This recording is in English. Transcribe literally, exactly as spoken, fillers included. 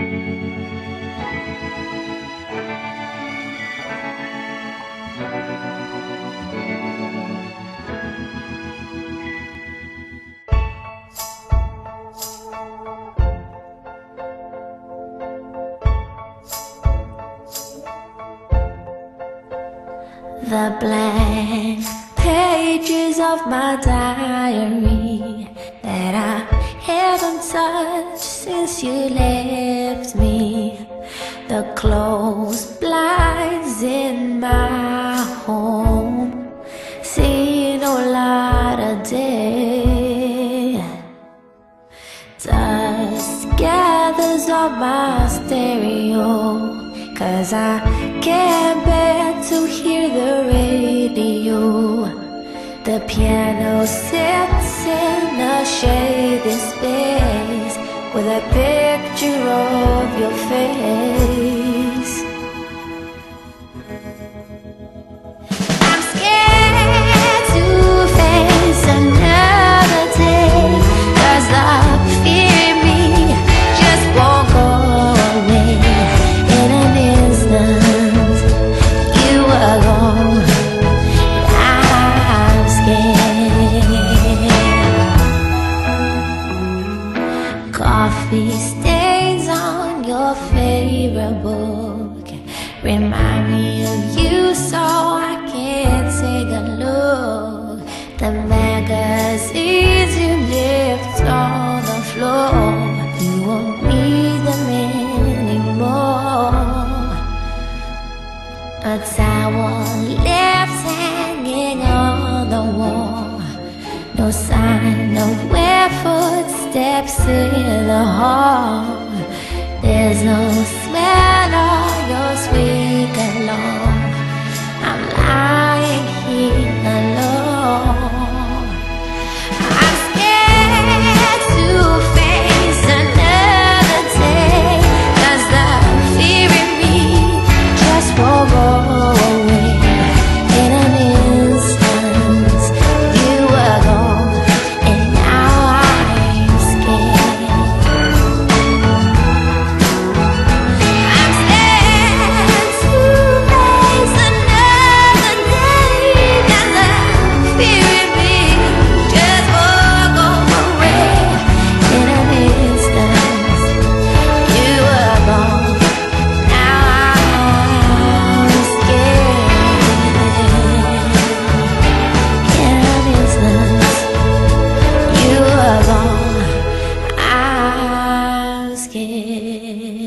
The blank pages of my diary that I haven't touched since you left me, the closed blinds in my home see no light of day. Dust gathers on my stereo, 'cause I can't bear to hear the radio. The piano sits in a shady space with a picture of your face. I'm scared to face another day, 'cause the fear in me just won't go away. In an instant, you were gone, and I'm scared. Coffee stains on your favorite book remind me of you, so I can't take a look. The magazines you left on the floor, you won't need them anymore. A towel left hanging on the wall, no sign of where footsteps in the hall. There's no smell of your sweet cologne. I'm lying here alone. I'm scared to face another day, 'cause the fear in me just won't go away. In an instant, you were gone, and now I'm scared. I'm scared to face another day, 'cause the fear in me just won't go away. In an instant, you were gone, now I'm scared. In an instant, you were gone, I'm scared.